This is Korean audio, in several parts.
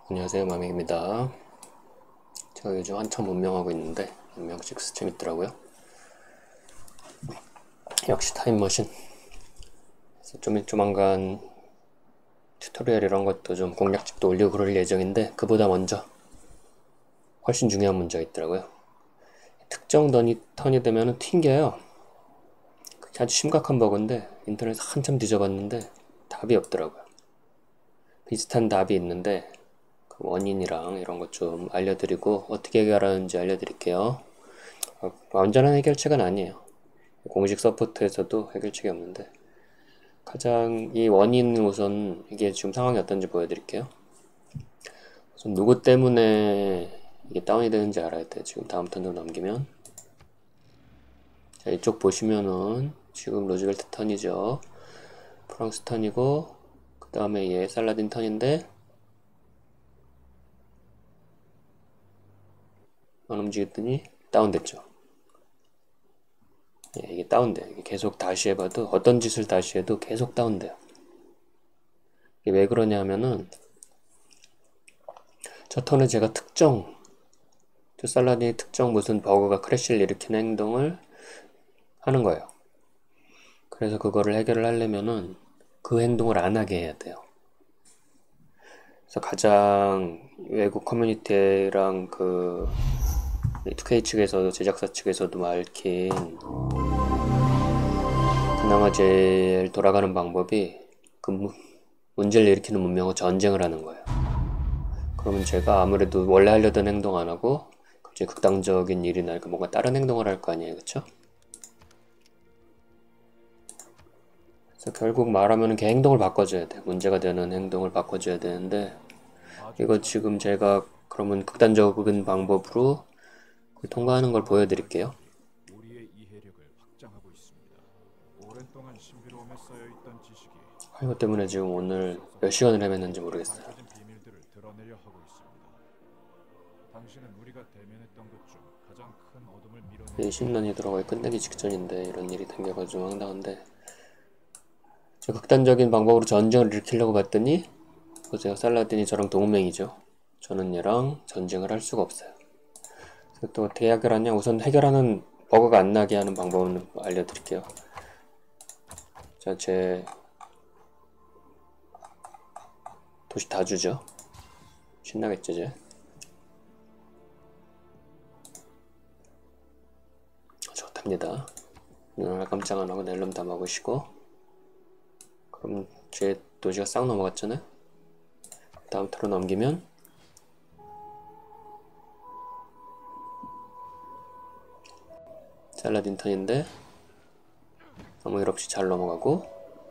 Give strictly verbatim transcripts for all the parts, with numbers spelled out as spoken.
안녕하세요, 마믹입니다. 제가 요즘 한참 운명하고 있는데 운명식스 재밌더라고요. 역시 타임머신. 그래서 좀 조만간 튜토리얼 이런 것도 좀 공략집도 올리고 그럴 예정인데, 그보다 먼저 훨씬 중요한 문제가 있더라고요. 특정 턴이, 턴이 되면 튕겨요. 그게 아주 심각한 버그인데 인터넷 한참 뒤져봤는데 답이 없더라고요. 비슷한 답이 있는데 그 원인이랑 이런 것 좀 알려드리고 어떻게 해결하는지 알려드릴게요. 어, 완전한 해결책은 아니에요. 공식 서포트에서도 해결책이 없는데, 가장 이 원인, 우선 이게 지금 상황이 어떤지 보여드릴게요. 우선 누구 때문에 이게 다운이 되는지 알아야 돼. 지금 다음 턴으로 넘기면, 자, 이쪽 보시면은 지금 로즈벨트 턴이죠. 프랑스 턴이고, 그 다음에 얘 살라딘 턴인데 안 움직였더니 다운됐죠. 예, 이게 다운돼요. 이게 계속 다시 해봐도, 어떤 짓을 다시 해도 계속 다운돼요. 이게 왜 그러냐 하면은, 저 턴에 제가 특정 살라딘이 특정 무슨 버그가 크래시를 일으키는 행동을 하는 거예요. 그래서 그거를 해결을 하려면은 그 행동을 안 하게 해야 돼요. 그래서 가장 외국 커뮤니티랑 그 투케이 측에서도, 제작사 측에서도 밝힌 그나마 제일 돌아가는 방법이 그 문제를 일으키는 문명과 전쟁을 하는 거예요. 그러면 제가 아무래도 원래 하려던 행동 안 하고 갑자기 극단적인 일이나 뭔가 다른 행동을 할 거 아니에요, 그쵸? 그래서 결국 말하면 걔 행동을 바꿔줘야 돼. 문제가 되는 행동을 바꿔줘야 되는데, 이거 지금 제가 그러면 극단적인 방법으로 통과하는 걸 보여드릴게요. 이것 때문에 지금 오늘 몇 시간을 헤맸는지 모르겠어요. 이십 년이 들어가 끝내기 직전인데 이런 일이 생겨가지고 황당한데, 저 극단적인 방법으로 전쟁을 일으키려고 봤더니 보세요, 살라딘이 저랑 동맹이죠. 저는 얘랑 전쟁을 할 수가 없어요. 그래서 또 어떻게 해결하냐, 우선 해결하는 버그가 안 나게 하는 방법은 알려드릴게요. 자, 제 도시 다 주죠. 신나겠죠, 제. 좋답니다. 눈을 깜짝 안 하고 낼름 다 먹으시고, 그럼 제 도시가 싹 넘어갔잖아요. 다음 턴으로 넘기면 살라딘 턴인데 아무 일 없이 잘 넘어가고,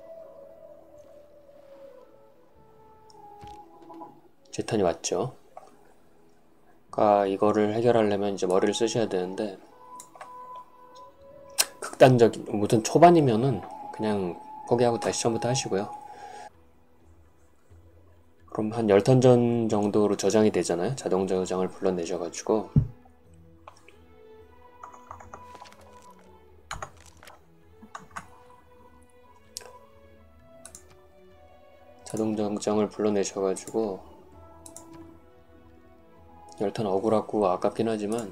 제 턴이 왔죠. 그러니까 이거를 해결하려면 이제 머리를 쓰셔야 되는데, 극단적인, 무슨 초반이면은 그냥 포기하고 다시 처음부터 하시고요. 그럼 한 십 턴 전 정도로 저장이 되잖아요. 자동 저장을 불러내셔가지고 자동 저장을 불러내셔가지고 십 턴 억울하고 아깝긴 하지만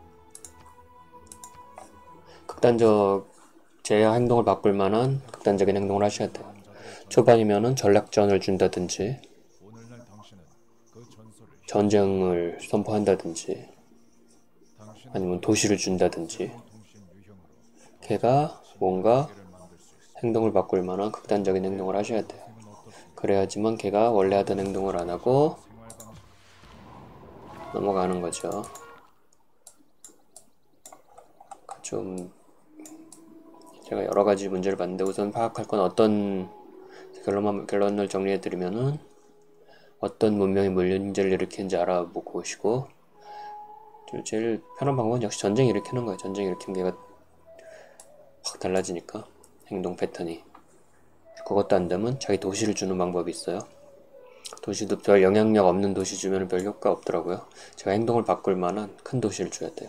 극단적 제 행동을 바꿀 만한 극단적인 행동을 하셔야 돼요. 초반이면은 전략전을 준다든지 전쟁을 선포한다든지 아니면 도시를 준다든지, 걔가 뭔가 행동을 바꿀 만한 극단적인 행동을 하셔야 돼요. 그래야지만 걔가 원래 하던 행동을 안 하고 넘어가는 거죠. 좀 제가 여러 가지 문제를 봤는데, 우선 파악할 건 어떤 결론만, 결론을 정리해드리면은 어떤 문명이 문제를 일으키는지 알아보고 오시고, 제일 편한 방법은 역시 전쟁 일으키는 거예요. 전쟁 일으키면 걔가 확 달라지니까 행동 패턴이. 그것도 안 되면 자기 도시를 주는 방법이 있어요. 도시도 별 영향력 없는 도시 주면 별 효과 없더라고요. 제가 행동을 바꿀 만한 큰 도시를 줘야 돼요.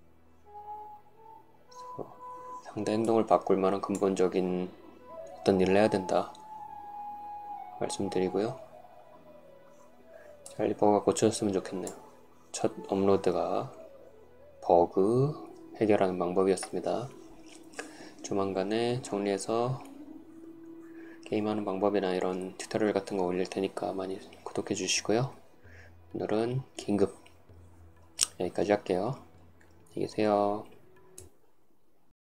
상대 행동을 바꿀 만한 근본적인 어떤 일을 해야 된다 말씀드리고요. 알리버가 고쳐졌으면 좋겠네요. 첫 업로드가 버그 해결하는 방법이었습니다. 조만간에 정리해서 게임하는 방법이나 이런 튜토리얼 같은 거 올릴 테니까 많이 구독해 주시고요. 오늘은 긴급 여기까지 할게요. 안녕히 계세요.